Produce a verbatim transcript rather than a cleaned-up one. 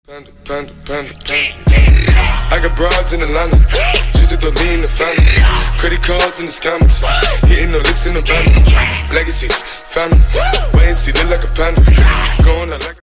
Panda, panda, panda, panda. I got broads in Atlanta, just to throw me in the family. Credit cards in the scammers, hitting the licks in the van. Legacies, family, wait and see, look like a panda. Going out like